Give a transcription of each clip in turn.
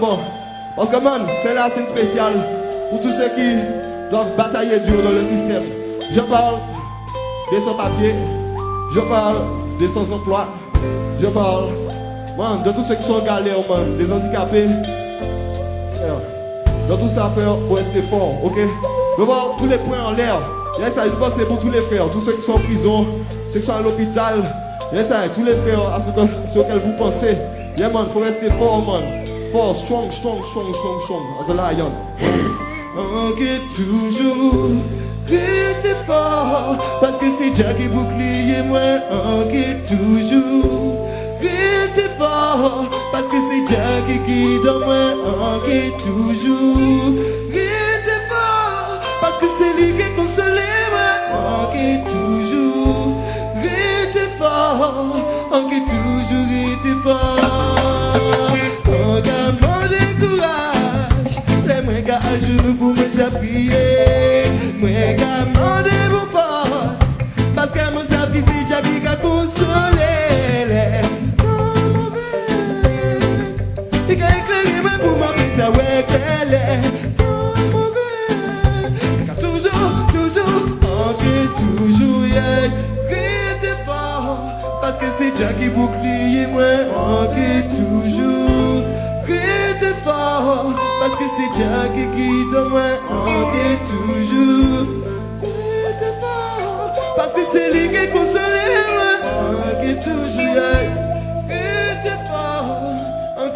bon. Parce que, man, c'est là, c'est spécial pour tous ceux qui doivent batailler dur dans le système. Je parle des sans-papiers, je parle des sans-emploi, je parle, man, de tous ceux qui sont en galère, man, des handicapés. Dans tout ça, frère, pour rester fort, ok? Je vois tous les points en l'air. Yes, ça, c'est pour tous les frères, tous ceux qui sont en prison, ceux qui sont à l'hôpital. Yes, ça, tous les frères à ceux auxquels vous pensez. Yeah, man, faut rester fort, man. Fort, strong, as a lion. Ok, toujours rester fort, parce que c'est Dieu qui bouclier moi. Ok, toujours rester fort, parce que c'est Dieu qui guide moi. Ok, toujours rester fort, parce que c'est lui qui console moi. Ok, toujours rester fort, ok, toujours rester fort. Ok, mon décourage, les moins qu'à genoux pour me prier. Moi, qu'à demander pour force, parce que mon sapi c'est Dieu qui a consolé les mauvais. Il a éclairé moi pour m'appeler ça, ouais, qu'elle est mauvais. Toujours, ok, toujours, yeah, restez fort, parce que c'est Dieu qui bouclier moi. Ok, toujours, restez fort, parce que c'est Dieu qui guide moi. Ok, toujours, restez fort, parce que c'est lui qui console moi. Ok, toujours, yeah, restez fort. Ok,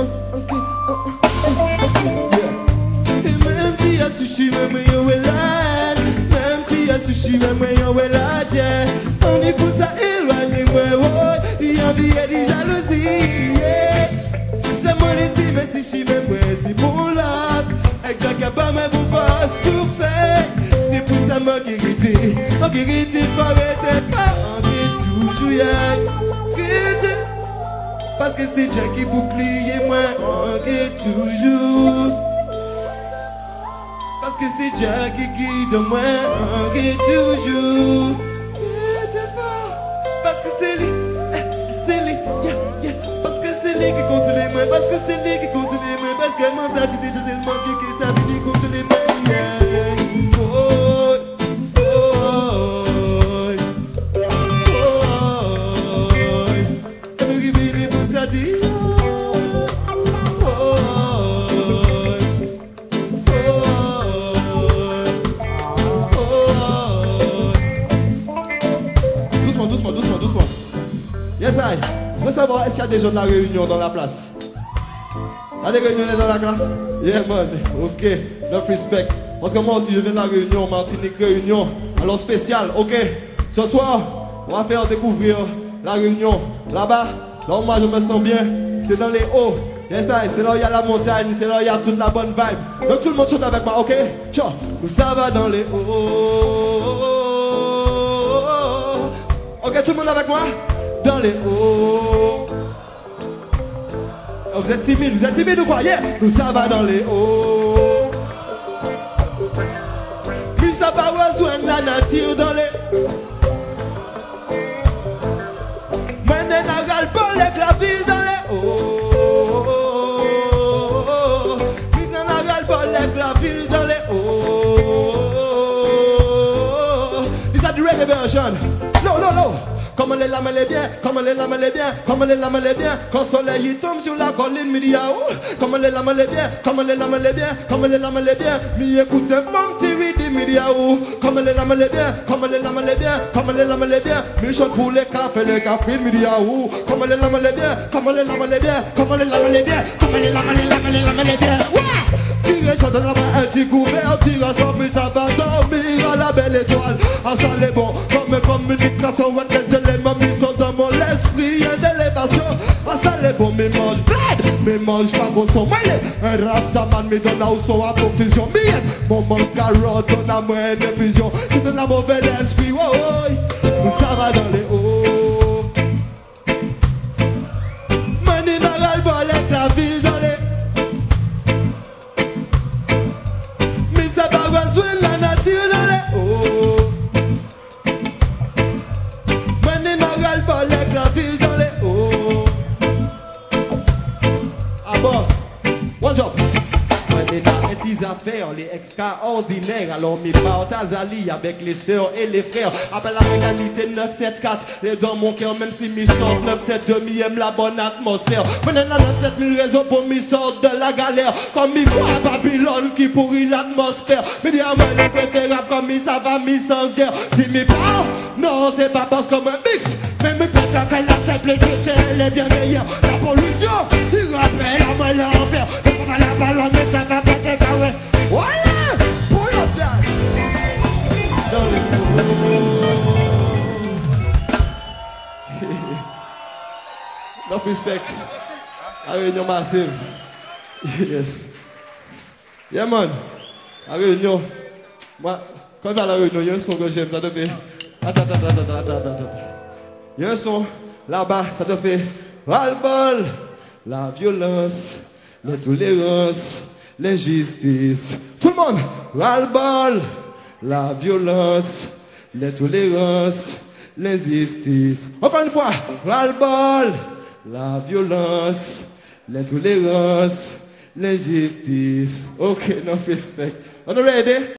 yeah. Et même si y'a sushi, même yo est là. Même si y'a sushi, même yo est là, yeah. On y pousse à éloigner moi, oh. Il y a envie et des jalousies, yeah. C'est moi ici, mais si je même moi, c'est pour l'autre. Avec Jacques pas ma vous force pour faire. C'est pour ça moi qui guette. Ok, guette, pas arrêtez pas. Ok, toujours, yeah. Guette. Parce que c'est Dieu qui bouclier moi. Ok, toujours. Parce que c'est Dieu qui guide moi. Ok, toujours. Parce que c'est lui, yeah, yeah. Parce que c'est lui qui console moi. Parce que c'est lui qui console moi. Parce que mon sapi c'est seulement qui sapi qui console moi. Yeah. Oh, oh, oh. Nous qui vivons pour ça dire. Doucement. Yes, I. Je veux savoir, est-ce qu'il y a des gens de la Réunion dans la place? Il y a des Réunionnais dans la classe? Yeah, man. Ok. Enough respect. Parce que moi aussi, je viens de la Réunion, Martinique, Réunion. Alors, spécial, ok. Ce soir, on va faire découvrir la Réunion. Là-bas, là où moi je me sens bien, c'est dans les hauts. Yes, I. C'est là où il y a la montagne, c'est là où il y a toute la bonne vibe. Donc, tout le monde chante avec moi, ok? Ciao. Nous, ça va dans les hauts. Ok, tout le monde avec moi? Dans les hauts. Oh, vous êtes timide ou quoi? Yeah! Nous ça va dans les hauts. Puis ça va rejoindre la nature dans les. Maintenant, on a pas la ville dans les hauts. Puis on a pas la ville dans les hauts. Is that the reggae version? No. Comme les lames les bien, comme les lames les bien, comme les lames les bien. Quand le soleil tombe sur la colline, midi à où? Comme les lames les bien, comme les lames les bien, comme les lames les bien. Mi écoute mon TV de midi à où? Comme les lames les bien, comme les lames les bien, comme les lames les bien. Mi chante pour les cafés midi à où? Comme les lames les bien, comme les lames les bien, comme les lames les bien, comme les lames les bien. Tire chante dans la main, un petit couvert, tire ensemble, ça va dormir à la belle étoile. En ça les bon, comme communication, des éléments mis sont dans mon esprit, il y a d'élévation. En ça les bon, mais mange bled, mais mange pas gros son moyen. Un rastaman, mais donne à où son à profusion. Mon manque carotte, donne à moi une infusion. C'est dans la mauvaise esprit, oh, oh. Nous ça va dans les hauts. Mani n'a pas le bol avec la ville dans les. Ça va rejoindre la nature dans les hauts. Maintenant, on râle pas avec la ville dans les hauts. Ah bon? affaires, les extraordinaires. Alors, mes partages alliés avec les sœurs et les frères. Appelle la égalité 974. Et dans mon cœur, même si mes sortes 972 aiment la bonne atmosphère. Prenez la 97 000 raisons pour mes sortes de la galère. Comme mes voix à Babylone qui pourrit l'atmosphère. Mais dis à moi, le préférable comme mes ça va, mes sans guerre. Si mes parents, non, c'est pas parce comme un mix. Mais mes préfères que la simplicité, elle est bien meilleure. La pollution, il rappelle à moi l'enfer. On va la ballon, mais ça va pas te carrer. Voilà, pull up that. No respect. La réunion massive. Yes. Yeah, man. La réunion. Moi, quand je vais à la réunion, il y a un son que j'aime, ça te fait. Attends. Il y a un son là-bas, ça te fait. Ras-le-bol, la violence, l'intolérance, l'injustice. Tout le monde. Ras-le-bol, la violence, l'intolérance, l'injustice. Encore une fois. Ras-le-bol, la violence, l'intolérance, l'injustice. Ok, no respect. On est ready?